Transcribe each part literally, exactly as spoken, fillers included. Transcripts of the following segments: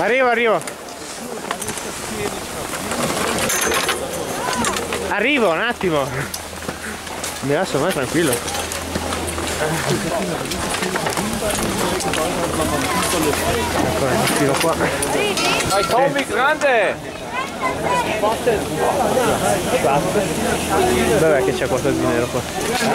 Arrivo, arrivo. Arrivo, un attimo. Mi lascio mai tranquillo. Ecco, tiro qua. Vai Tommy, grande! Dov'è che c'è qualcosa di nero qua?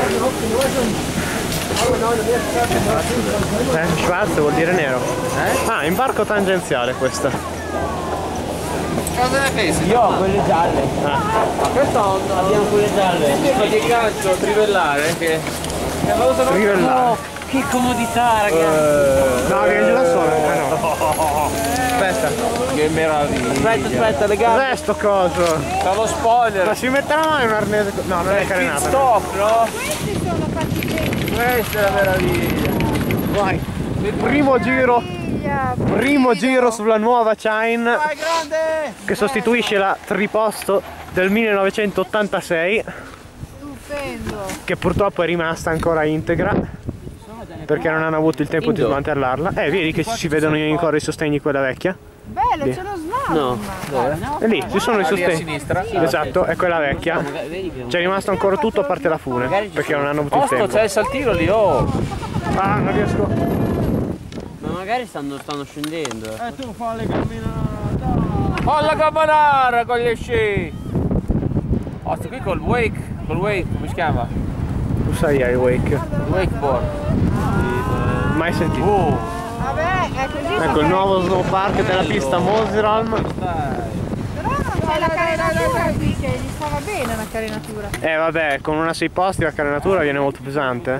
Eh, Schwarz vuol dire nero. Eh? Ah, imbarco tangenziale questa. Cosa ne pensi? Io ho quelle gialle. Ah. Ma questo no, Abbiamo quelle gialle. ma che calcio trivellare che Trivellare. Oh, che comodità, ragazzi. Uh, no, vieni da sola. Eh, no. Aspetta. Che meraviglia. Aspetta, aspetta, le gambe. Cos'è sto coso? Stavo spoiler. Ma si metterà mai un arnese? No, non è Pit carenata. stop, no? Questi sono fatti bene. Questa è la meraviglia. Vai. Primo giro. Primo giro sulla nuova Chine. Vai grande! Che sostituisce la triposto del millenovecentottantasei. Stupendo. Che purtroppo è rimasta ancora integra. Perché non hanno avuto il tempo di smantellarla. Eh, vedi che si vedono ancora i sostegni quella vecchia? Bello, Lì. c'è lo slalom. No. E lì, ci sono i Ah, lì a sostegni. sinistra. Esatto, è quella vecchia. C'è rimasto ancora tutto a parte la fune. Perché non hanno avuto il Osto, tempo. c'è il saltino lì, oh! Ah, non riesco. Ma magari stanno, stanno scendendo. Eh tu fai le camminate! Falla camminare con gli sci! Osto, qui col wake, col wake, come si chiama? Tu sai hai wake. Wakeboard. Mai sentito. Oh! Vabbè, è così. Ecco il nuovo snowpark della pista Moseralm. Però non c'è la carenatura qui che gli stava bene una carenatura. Eh vabbè, con una sei posti la carenatura viene molto pesante.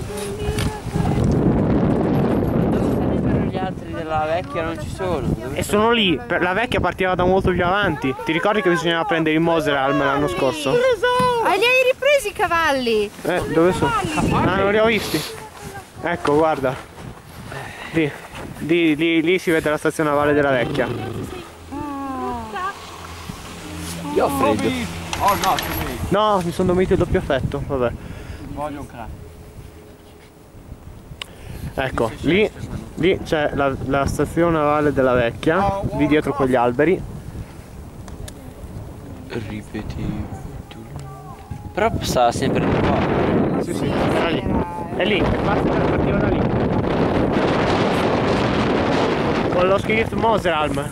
Gli altri della vecchia non ci sono. E sono lì, per- la vecchia partiva da molto più avanti. Ti ricordi che bisognava prendere il Moseralm l'anno scorso? Ah, li hai ripresi i cavalli? Eh, dove sono? Ah, non li ho visti. Ecco, guarda. Lì, lì, lì, lì si vede la stazione navale della vecchia. Io ho freddo. Oh no, sì, No, mi sono dormito il doppio effetto, vabbè. voglio un crack. Ecco, lì, lì c'è la, la stazione navale della vecchia, lì dietro quegli alberi. Ripeti. Però stava sempre di qua. Sì, sì, era lì. È lì, è parte partiva da lì. Con lo skiff Moseralm.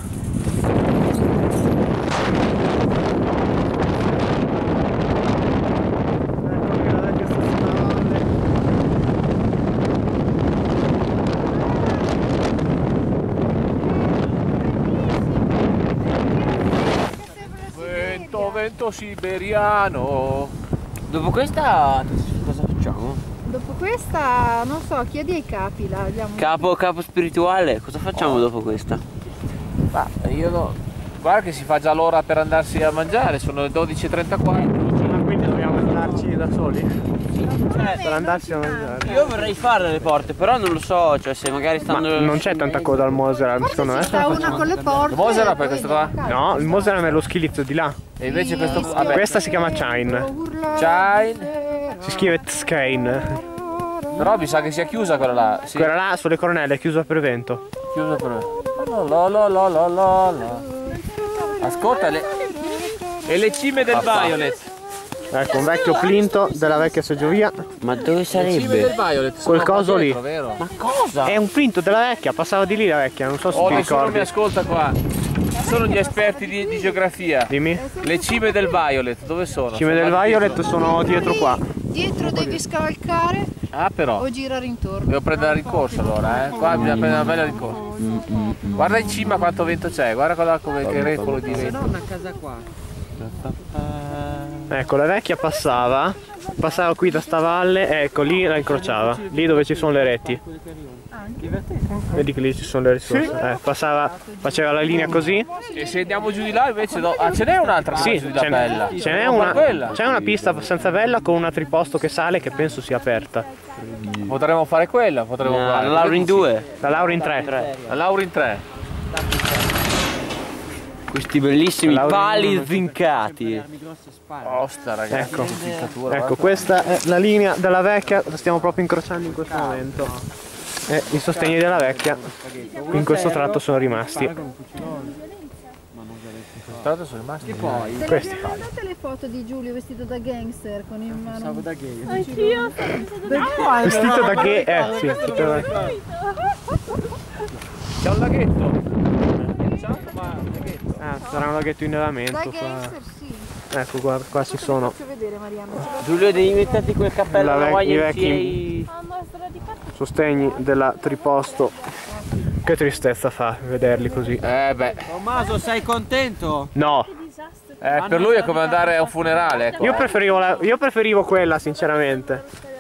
Vento, vento siberiano. Dopo questa cosa facciamo? Dopo questa, non so, chiedi ai capi, la abbiamo... Capo, capo spirituale, cosa facciamo dopo questa? Ma io no. Guarda che si fa già l'ora per andarsi a mangiare, sono le dodici e trentaquattro. Ma quindi dobbiamo andarci da soli? Eh, Per andarsi a mangiare. Io vorrei fare le porte, però non lo so, cioè se magari Ma stanno... non c'è tanta coda al Moseralm, secondo me. Ci sta una con le porte. Il Moseralm per e questo poi qua? andiamo a casa. No, il Moseralm è lo ski lift di là. E invece questo. Sì, Vabbè, Questa si chiama Chine. Urlare. Chine. Si scrive Tskane. Però mi sa che sia chiusa quella là. Sì, Quella là sulle coronelle è chiusa per vento. chiusa per me. La la la la la la. Ascolta le. E le cime del Violet. Ecco, un vecchio plinto della vecchia seggiovia. Ma dove Le cime del sarebbe? Violet. sono Quel coso qua lì. dietro, vero? Ma cosa? È un plinto della vecchia, passava di lì la vecchia, non so se Oh, ti nessuno mi ricordi. ascolta qua. Sono gli esperti di, di geografia. Dimmi. Le cime del Violet, dove sono? Cime Sono del là Violet dietro. sono dietro qua. Dietro devi scavalcare Ah però. o girare intorno. Devo prendere la rincorsa allora, eh. Qua bisogna prendere una bella rincorsa. Guarda in cima quanto vento c'è, guarda qua come che recolo di vento. una casa qua. Ecco, la vecchia passava, passava qui da sta valle, ecco lì la incrociava, lì dove ci sono le reti. Vedi che lì ci sono le risorse. Eh, passava, faceva la linea così. E se andiamo giù di là invece do... Ah, ce n'è un'altra Sì, giù di là ce n'è bella. ce n'è Ma una, quella. c'è una pista abbastanza bella con una triposto che sale che penso sia aperta. Potremmo fare quella, potremmo La fare. Laura in due. La Laura in tre. La Laura in tre. Questi bellissimi Laura in pali uno. zincati. Osta ragazzi, Ecco. che dittatura, Ecco, guarda. questa è la linea della vecchia, la stiamo proprio incrociando in questo momento. E i sostegni della vecchia in questo tratto sono rimasti. Tanto sono rimasti. Che poi? Questi. Guardate le foto di Giulio vestito da gangster con in mano. Stavo da gay. Anch'io Vestito da gay, eh sì, vestito da gay. C'è un laghetto. Ma un laghetto. Ah, sarà un laghetto in Da nevamento qua. gangster sì. Ecco qua, qua ci sono. Faccio vedere Mariano. Giulio, devi metterti quel cappello La alla vec- i Y M C vecchi- A. Sostegni della Triposto. Che tristezza fa vederli così. Eh beh. Tommaso, sei contento? No, Eh, per lui è come andare a un funerale. Ecco. io preferivo, la- io preferivo quella sinceramente.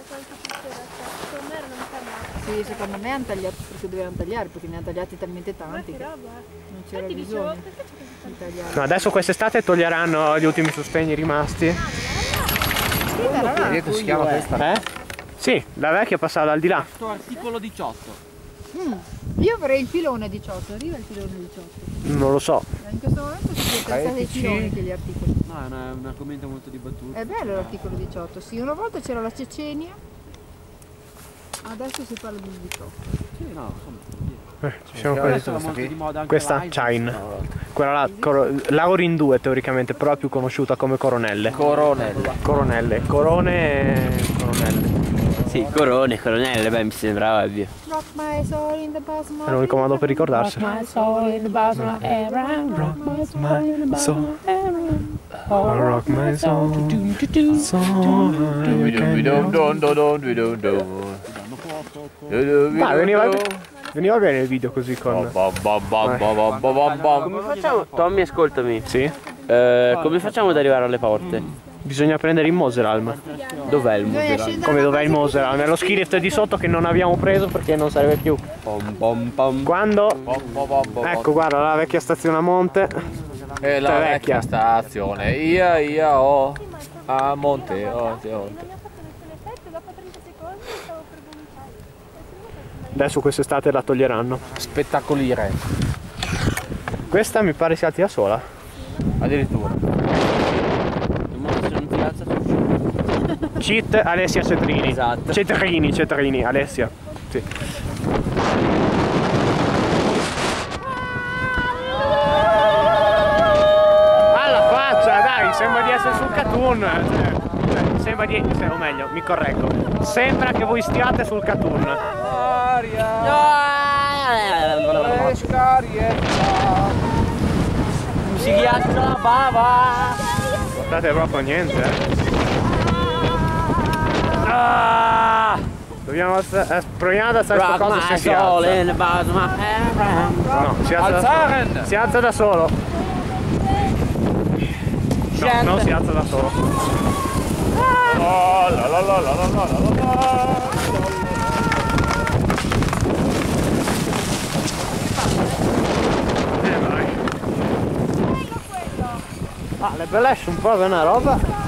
Sì, secondo me hanno tagliato perché dovevano tagliare, perché ne hanno tagliati talmente tanti che non c'era bisogno di tagliare. No, adesso quest'estate toglieranno gli ultimi sostegni rimasti. Dietro si chiama questa. Eh? Sì, la vecchia passava al di là. Questo articolo diciotto. Mm. Io avrei il filone diciotto, arriva il filone diciotto. Non lo so. In questo momento si sono pensati i filoni che gli articoli. No, è una- un argomento molto dibattuto. È bello l'articolo diciotto, sì, una volta c'era la Cecenia, adesso si parla del diciotto. Sì, no, insomma. Eh, ci siamo Adesso quasi. va molto di moda anche Questa la Isis. Chine. Quella là, coro- Laurin due teoricamente, però più conosciuta come coronelle. Coronella. Coronelle, corone e coronelle. Sì, corone, coronelle, beh mi sembrava ovvio. Rock my soul in the bosom of È l'unico modo per ricordarselo. My soul in the bottom of Aaron, rock my soul in the bottom of Aaron. Rock my soul, so Dai, veniva, veniva bene il video così con... Come facciamo? Tommy, ascoltami. Sì? Eh, come facciamo ad arrivare alle porte? Bisogna prendere il Moseralm. Dov'è il Bisogna museo? scendere Come da dov'è il quasi- Moseralm? È lo ski lift di sotto che non abbiamo preso perché non serve più. Pom pom pom. Quando... Ecco, guarda la vecchia stazione a monte. E la Tutta vecchia vecchia. stazione. Ia ia o a monte, o monte. Adesso quest'estate la toglieranno. Spettacolire. Questa mi pare sia da sola. Addirittura. Non si alza su. Cheat Alessia Cetrini. Esatto. Cetrini, Cetrini, Alessia. Sì. Alla faccia, dai, sembra di essere sul cartoon. Cioè, cioè, sembra di. se- O meglio, mi correggo. Sembra che voi stiate sul cartoon. Aria. Si ghiaccia la bava. Guardate proprio niente, eh. Ah! Dobbiamo alza- eh, proviamo ad alzare sto Rock coso se my si soul alza. in the bottom of Aaron. No, si alza da Alzaren! solo. Si alza da solo. No, non si alza da solo. Oh, la la la la la la la la. Eh vai. Ah, le bellezze un po' è una roba.